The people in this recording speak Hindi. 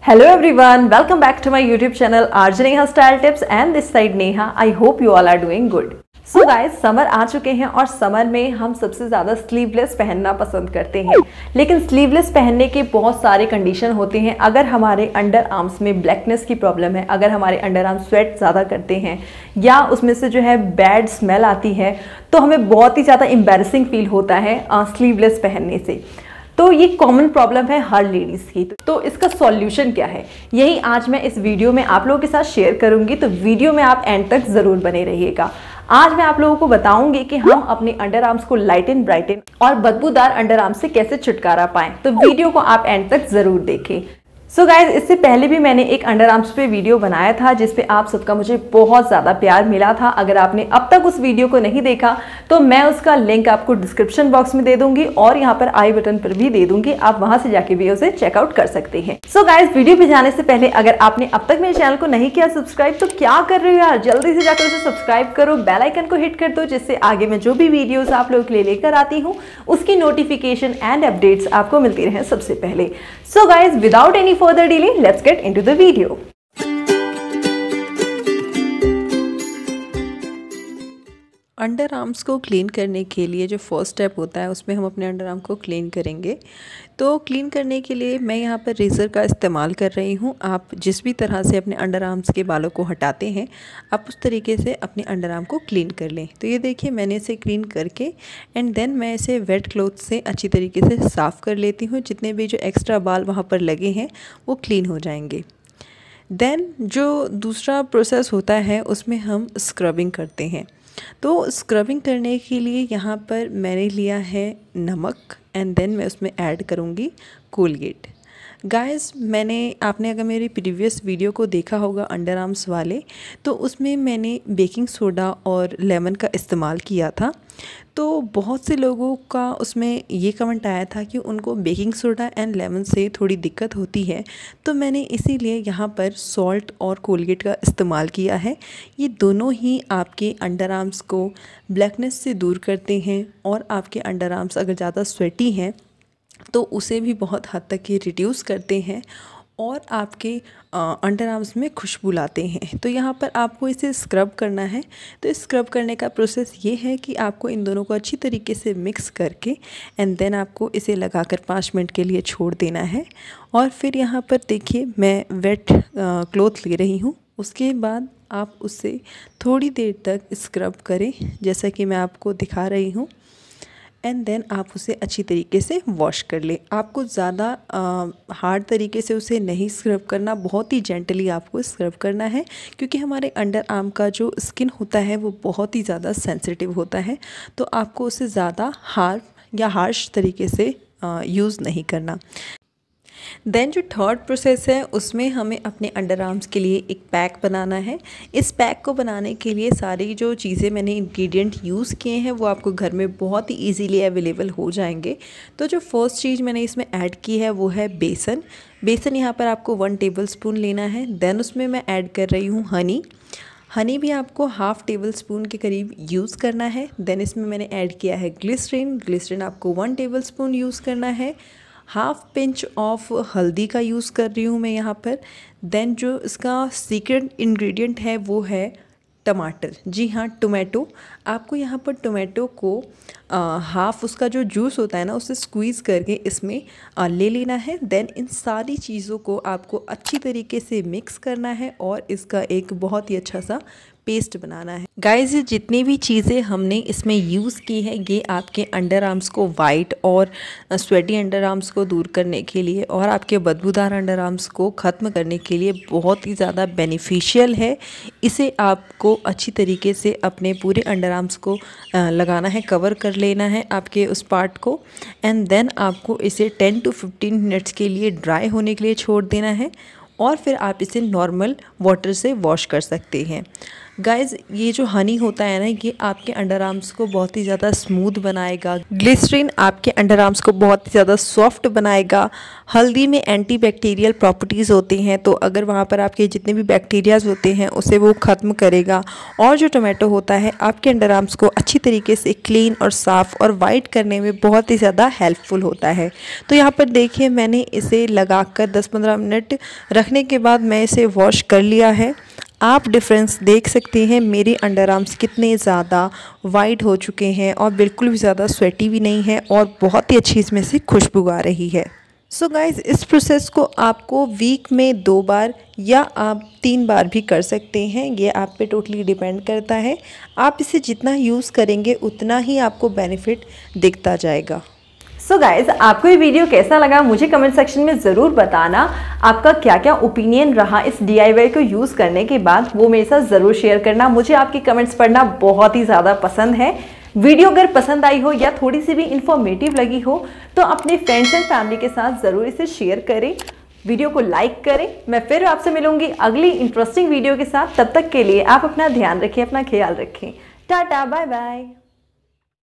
Hello everyone, welcome back to my YouTube channel RJ Neha Style Tips and this side Neha. I hope you all are doing good. So guys, summer आ चुके हैं और समर में हम सबसे ज़्यादा स्लीवलेस पहनना पसंद करते हैं। लेकिन स्लीवलेस पहनने के बहुत सारे कंडीशन होते हैं। अगर हमारे अंडर आर्म्स में ब्लैकनेस की प्रॉब्लम है, अगर हमारे अंडर आर्म स्वेट ज़्यादा करते हैं या उसमें से जो है बैड स्मेल आती है, तो हमें बहुत ही ज़्यादा एम्बैरेसिंग फील होता है स्लीवलेस पहनने से। तो ये कॉमन प्रॉब्लम है हर लेडीज़ की। तो इसका सॉल्यूशन क्या है, यही आज मैं इस वीडियो में आप लोगों के साथ शेयर करूंगी। तो वीडियो में आप एंड तक ज़रूर बने रहिएगा। आज मैं आप लोगों को बताऊंगी कि हम अपने अंडर आर्म्स को लाइटन ब्राइटन और बदबूदार अंडर आर्म्स से कैसे छुटकारा पाएं। तो वीडियो को आप एंड तक ज़रूर देखें। सो गाइज, इससे पहले भी मैंने एक अंडर आर्म्स पे वीडियो बनाया था जिसपे आप सबका मुझे बहुत ज़्यादा प्यार मिला था। अगर आपने अब तक उस वीडियो को नहीं देखा तो मैं उसका लिंक आपको डिस्क्रिप्शन बॉक्स में दे दूंगी और यहाँ पर आई बटन पर भी दे दूंगी। आप वहां से जाके भी उसे चेकआउट कर सकते हैं। सो गाइज, वीडियो पे जाने से पहले अगर आपने अब तक मेरे चैनल को नहीं किया सब्सक्राइब तो क्या कर रहे हो यार, जल्दी से जाकर उसे सब्सक्राइब करो, बेल आइकन को हिट कर दो, जिससे आगे मैं जो भी वीडियोज आप लोगों के लिए लेकर आती हूँ उसकी नोटिफिकेशन एंड अपडेट्स आपको मिलती रहे सबसे पहले। So guys, without any further delay let's get into the video। Underarms को क्लीन करने के लिए जो फर्स्ट स्टेप होता है उसमें हम अपने अंडर आर्म को क्लीन करेंगे। तो क्लीन करने के लिए मैं यहाँ पर रेज़र का इस्तेमाल कर रही हूँ। आप जिस भी तरह से अपने अंडर आर्म्स के बालों को हटाते हैं आप उस तरीके से अपने अंडर आर्म को क्लीन कर लें। तो ये देखिए, मैंने इसे क्लीन करके एंड देन मैं इसे वेट क्लॉथ से अच्छी तरीके से साफ़ कर लेती हूँ। जितने भी जो एक्स्ट्रा बाल वहाँ पर लगे हैं वो क्लीन हो जाएंगे। देन जो दूसरा प्रोसेस होता है उसमें हम स्क्रबिंग करते हैं। तो स्क्रबिंग करने के लिए यहाँ पर मैंने लिया है नमक एंड देन मैं उसमें ऐड करूँगी कोलगेट। गाइस, आपने अगर मेरी प्रीवियस वीडियो को देखा होगा अंडर आर्म्स वाले, तो उसमें मैंने बेकिंग सोडा और लेमन का इस्तेमाल किया था। तो बहुत से लोगों का उसमें ये कमेंट आया था कि उनको बेकिंग सोडा एंड लेमन से थोड़ी दिक्कत होती है। तो मैंने इसीलिए यहाँ पर सॉल्ट और कोलगेट का इस्तेमाल किया है। ये दोनों ही आपके अंडर आर्म्स को ब्लैकनेस से दूर करते हैं और आपके अंडर आर्म्स अगर ज़्यादा स्वेटी हैं तो उसे भी बहुत हद तक ये रिड्यूस करते हैं और आपके अंडर आर्म्स में खुशबू लाते हैं। तो यहाँ पर आपको इसे स्क्रब करना है। तो स्क्रब करने का प्रोसेस ये है कि आपको इन दोनों को अच्छी तरीके से मिक्स करके एंड देन आपको इसे लगाकर 5 मिनट के लिए छोड़ देना है। और फिर यहाँ पर देखिए, मैं वेट क्लॉथ ले रही हूँ। उसके बाद आप उससे थोड़ी देर तक स्क्रब करें जैसा कि मैं आपको दिखा रही हूँ एंड देन आप उसे अच्छी तरीके से वॉश कर लें। आपको ज़्यादा हार्ड तरीके से उसे नहीं स्क्रब करना, बहुत ही जेंटली आपको स्क्रब करना है क्योंकि हमारे अंडर आर्म का जो स्किन होता है वो बहुत ही ज़्यादा सेंसिटिव होता है। तो आपको उसे ज़्यादा हार्ड या हार्श तरीके से यूज़ नहीं करना। देन जो थर्ड प्रोसेस है उसमें हमें अपने अंडर आर्म्स के लिए एक पैक बनाना है। इस पैक को बनाने के लिए सारी जो चीज़ें मैंने इंग्रेडिएंट यूज़ किए हैं वो आपको घर में बहुत ही इजीली अवेलेबल हो जाएंगे। तो जो फर्स्ट चीज़ मैंने इसमें ऐड की है वो है बेसन। बेसन यहाँ पर आपको 1 टेबलस्पून लेना है। देन उसमें मैं ऐड कर रही हूँ हनी भी आपको ½ टेबलस्पून के करीब यूज़ करना है। देन इसमें मैंने ऐड किया है ग्लिसरीन आपको 1 टेबलस्पून यूज़ करना है। ½ पिंच ऑफ हल्दी का यूज़ कर रही हूँ मैं यहाँ पर। देन जो इसका सीक्रेट इंग्रेडिएंट है वो है टमाटर। जी हाँ, टोमेटो। आपको यहाँ पर टोमेटो को हाफ़ उसका जो जूस होता है ना उसे स्क्वीज़ करके इसमें ले लेना है। देन इन सारी चीज़ों को आपको अच्छी तरीके से मिक्स करना है और इसका एक बहुत ही अच्छा सा पेस्ट बनाना है। गाइस, ये जितनी भी चीज़ें हमने इसमें यूज़ की है ये आपके अंडर आर्म्स को वाइट और स्वेटी अंडर आर्म्स को दूर करने के लिए और आपके बदबूदार अंडर आर्म्स को ख़त्म करने के लिए बहुत ही ज़्यादा बेनिफिशियल है। इसे आपको अच्छी तरीके से अपने पूरे अंडर आर्म्स को लगाना है, कवर कर लेना है आपके उस पार्ट को एंड देन आपको इसे 10 to 15 मिनट्स के लिए ड्राई होने के लिए छोड़ देना है। और फिर आप इसे नॉर्मल वाटर से वॉश कर सकते हैं। गाइज़, ये जो हनी होता है ना, ये आपके अंडर आर्म्स को बहुत ही ज़्यादा स्मूथ बनाएगा। ग्लिसरीन आपके अंडर आर्म्स को बहुत ही ज़्यादा सॉफ्ट बनाएगा। हल्दी में एंटीबैक्टीरियल प्रॉपर्टीज़ होती हैं, तो अगर वहाँ पर आपके जितने भी बैक्टीरियाज होते हैं उसे वो ख़त्म करेगा। और जो टोमेटो होता है आपके अंडर आर्म्स को अच्छी तरीके से क्लीन और साफ़ और वाइट करने में बहुत ही ज़्यादा हेल्पफुल होता है। तो यहाँ पर देखिए, मैंने इसे लगाकर 10-15 मिनट रखने के बाद मैं इसे वॉश कर लिया है। आप डिफरेंस देख सकते हैं, मेरे अंडर आर्म्स कितने ज़्यादा वाइट हो चुके हैं और बिल्कुल भी ज़्यादा स्वेटी भी नहीं है और बहुत ही अच्छी इसमें से खुशबू आ रही है। सो गाइज़, इस प्रोसेस को आपको वीक में 2 बार या आप 3 बार भी कर सकते हैं, ये आप पे टोटली डिपेंड करता है। आप इसे जितना यूज़ करेंगे उतना ही आपको बेनिफिट दिखता जाएगा। सो गाइज, आपको ये वीडियो कैसा लगा मुझे कमेंट सेक्शन में ज़रूर बताना। आपका क्या क्या ओपिनियन रहा इस DIY को यूज़ करने के बाद, वो मेरे साथ ज़रूर शेयर करना। मुझे आपके कमेंट्स पढ़ना बहुत ही ज़्यादा पसंद है। वीडियो अगर पसंद आई हो या थोड़ी सी भी इंफॉर्मेटिव लगी हो तो अपने फ्रेंड्स एंड फैमिली के साथ ज़रूर इसे शेयर करें, वीडियो को लाइक करें। मैं फिर आपसे मिलूंगी अगली इंटरेस्टिंग वीडियो के साथ। तब तक के लिए आप अपना ध्यान रखें, अपना ख्याल रखें। Tata, bye bye.